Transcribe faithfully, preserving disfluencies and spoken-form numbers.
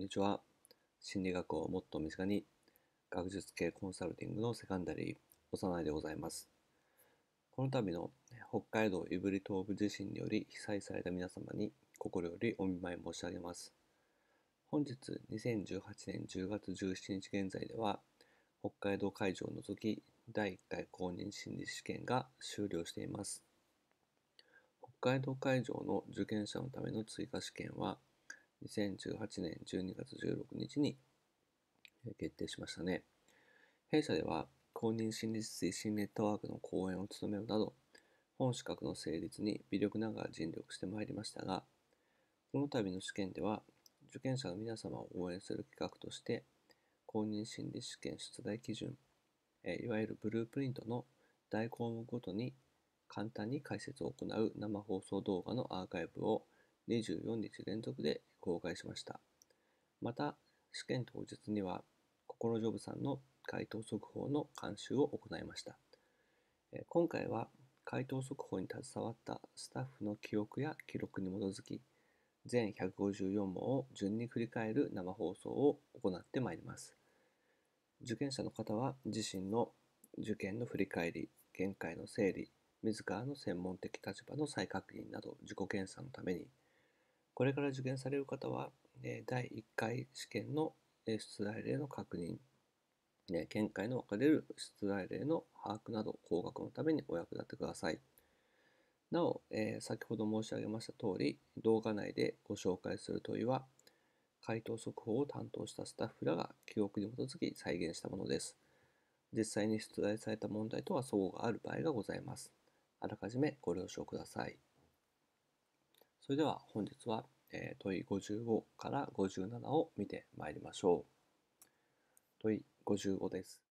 にちは。心理学をもっと身近に、学術系コンサルティングのセカンダリー、幼いでございます。この度の北海道胆振東部地震により被災された皆様に心よりお見舞い申し上げます。本日にせんじゅうはちねんじゅうがつじゅうしちにち現在では、北海道会場を除きだいいっかい公認心理試験が終了しています。北海道会場の受験者のための追加試験は、にせんじゅうはちねんじゅうにがつじゅうろくにちに決定しましたね。弊社では公認心理師推進ネットワークの講演を務めるなど、本資格の成立に微力ながら尽力してまいりましたが、この度の試験では、受験者の皆様を応援する企画として、公認心理試験出題基準、いわゆるブループリントの大項目ごとに簡単に解説を行う生放送動画のアーカイブをにじゅうよっか連続で公開しました。また、試験当日には、心ジョブさんの回答速報の監修を行いました。今回は、回答速報に携わったスタッフの記憶や記録に基づき、全ひゃくごじゅうよん問を順に振り返る生放送を行ってまいります。受験者の方は自身の受験の振り返り、見解の整理、自らの専門的立場の再確認など自己検査のために、これから受験される方は、だいいっかい試験の出題例の確認、見解の分かれる出題例の把握など、工学のためにお役立てください。なお、えー、先ほど申し上げました通り、動画内でご紹介する問いは、回答速報を担当したスタッフらが記憶に基づき再現したものです。実際に出題された問題とは相互がある場合がございます。あらかじめご了承ください。それでは本日は、えー、問いごじゅうごからごじゅうななを見てまいりましょう。問いごじゅうごです。